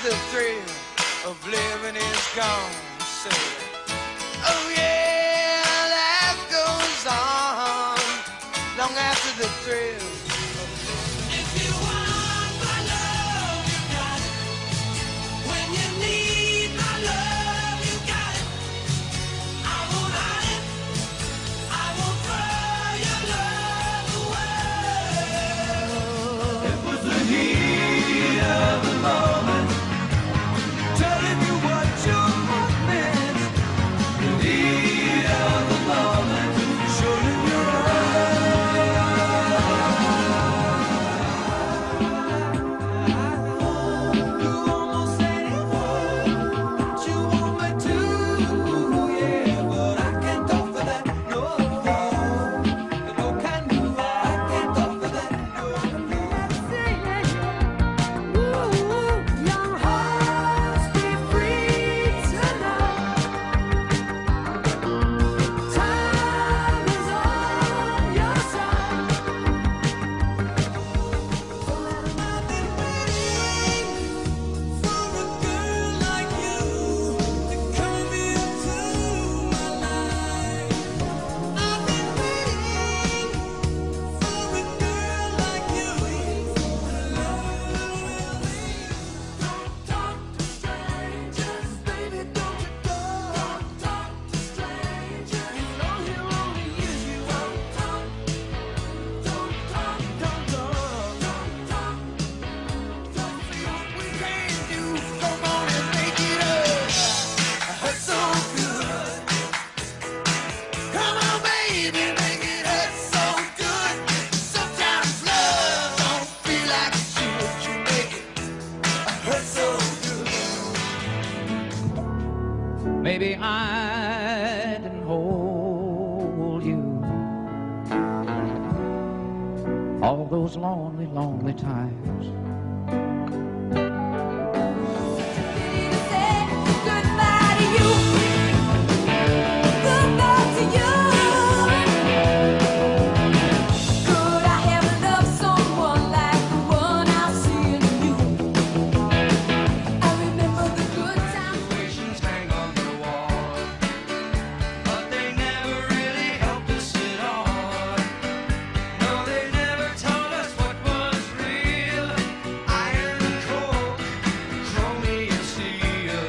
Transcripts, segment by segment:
the thrill of living is gone. Say, oh yeah, life goes on long after the thrill. If you want my love, you got it. When you need my love, you got it. I won't hide it. I won't throw your love away. It was the heat of the moment, telling you what your heart meant. The heat of the moment, showing your eyes. You almost said it, what you want me to, yeah, but I can't talk for that, no, no can do, I can't talk for that, no. Ooh, young hearts be free tonight. Time is on your side. I've been waiting for a girl like you to come into my life. I've been waiting for a girl like you to love me. Don't talk to strangers, baby, don't you don't talk to strangers. You know he'll only use you. Don't talk, don't talk, don't talk. What we can do, come on and make it up. Hurt so good. Come on, baby, make it hurt so good. Sometimes love don't feel like it should. You make it hurt so good. Maybe I didn't hold you all those lonely, lonely times. Goodbye to you. Goodbye to you. Could I have loved someone like the one I see in you? I remember the good times. Situations hang on the wall, but they never really helped us at all. No, they never told us what was real. Iron and cold, chromey and steel.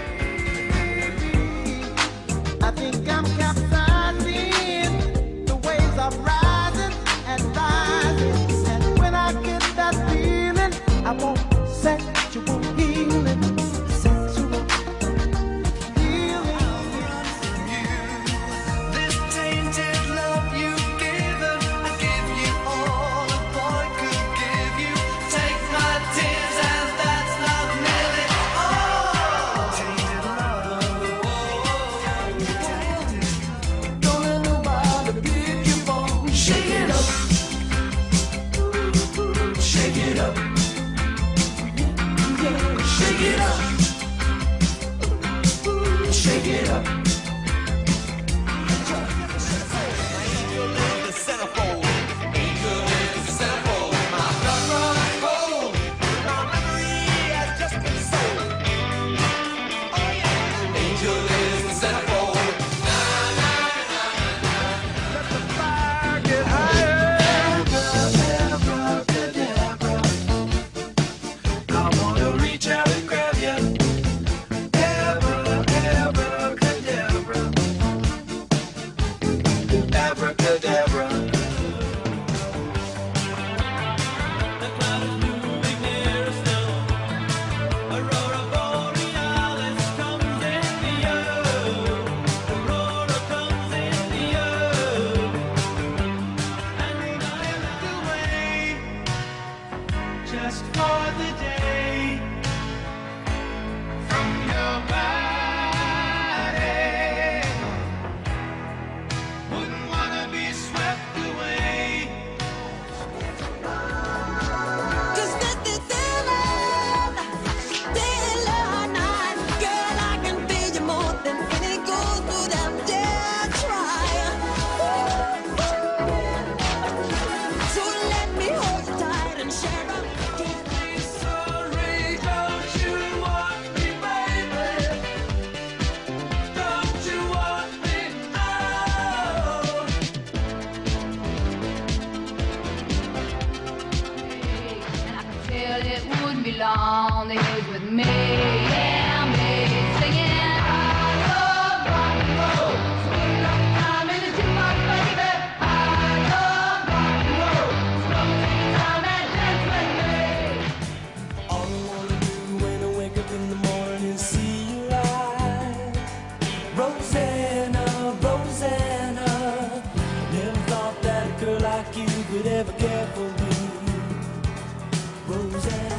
I think I'm capsizing. The waves are rising and rising. And when I get that feeling, I want sexual healing. Sexual healing. This tainted love you've given, I give you all a boy could give you. Take my tears as that's not nearly all. Tainted love. Don't let nobody pick you up. Shake it up. Shake it up. Shake it up. Shake it up. Angel in the centerfold. Angel in the centerfold. My blood runs cold. My memory has just been sold. Oh yeah. Angel in the centerfold. Na na na na. Let the fire get higher. Abracadabra. I wanna reach out and grab you. Abracadabra. Abracadabra. The cloud is moving nearer still. Aurora borealis comes in the air. Aurora comes in the air. And I look away just for the day from your body. Wouldn't wanna be never care for me, Roseanne.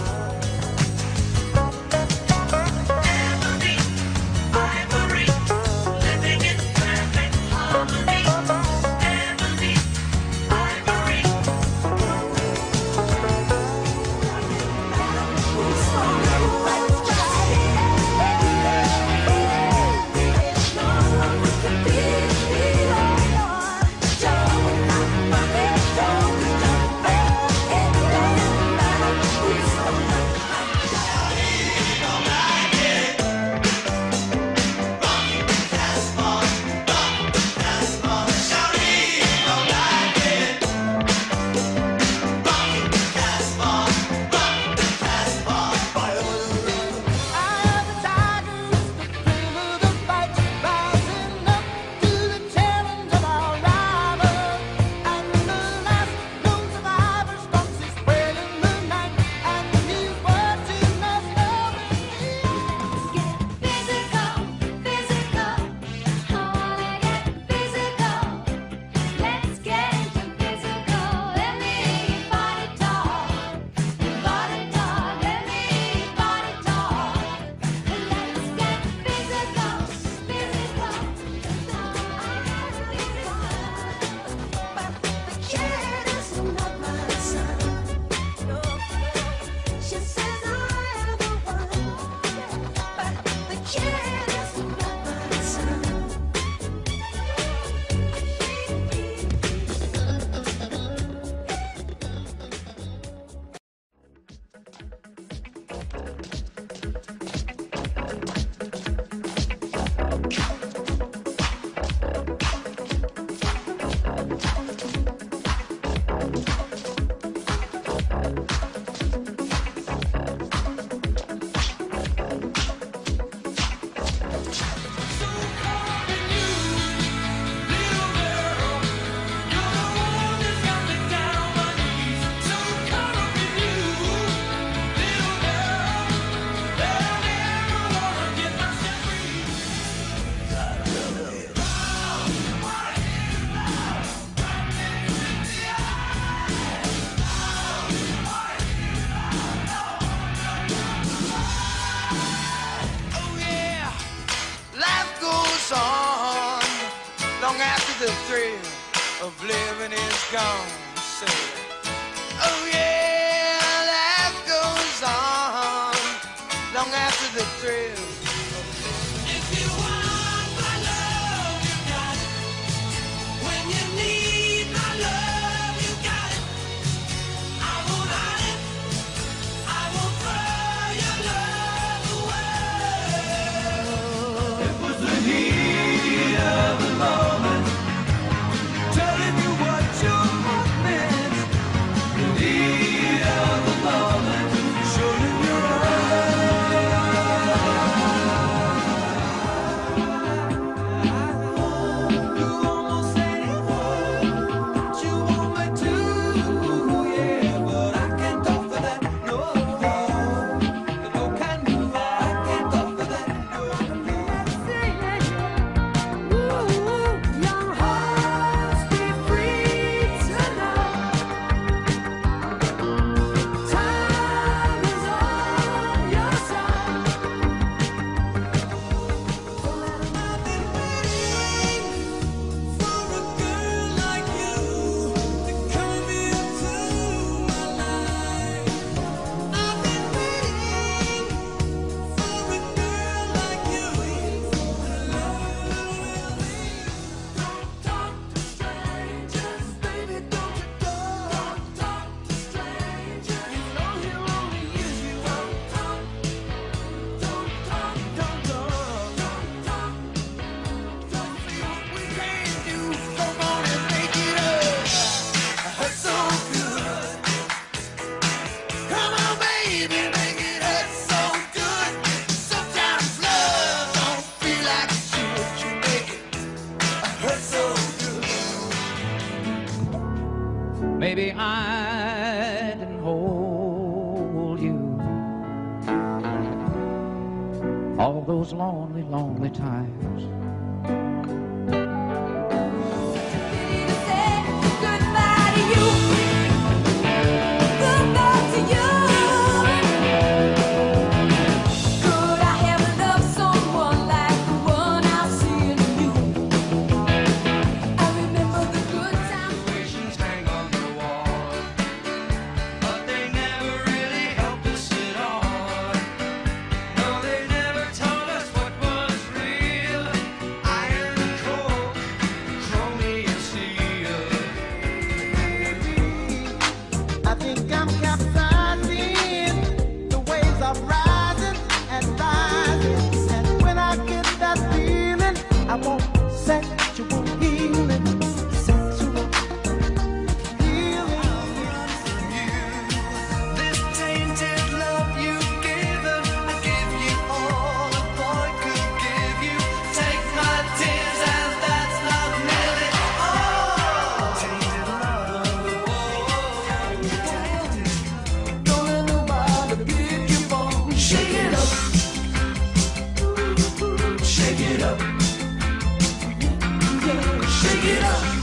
The thrill of living is gone. So, oh yeah, life goes on long after the thrill. If you want my love, you got it. When you need my love, you got it. I won't hide it. I won't throw your love away. It was the heat of the moment, telling you what your heart meant. The heat of the moment, showing your You almost said it what you want me to, yeah, but I can't offer that, no. No can do, I can't offer that, no. Ooh, young hearts be free tonight. Time is on your side. I've been waiting for a girl like you to come into my life. I've been waiting for a girl like you to love me. Don't talk to strangers, baby, don't you go. Don't talk to strangers, you know he'll only use you. Don't talk, don't talk, don't talk, don't see what we can do. Come on and make it up. Hurt so good. Come on, baby, make it hurt so good. Sometimes love don't feel like it should. You make it hurt so good. Maybe I didn't hold you all those lonely, lonely times. Goodbye to you. Shake it up.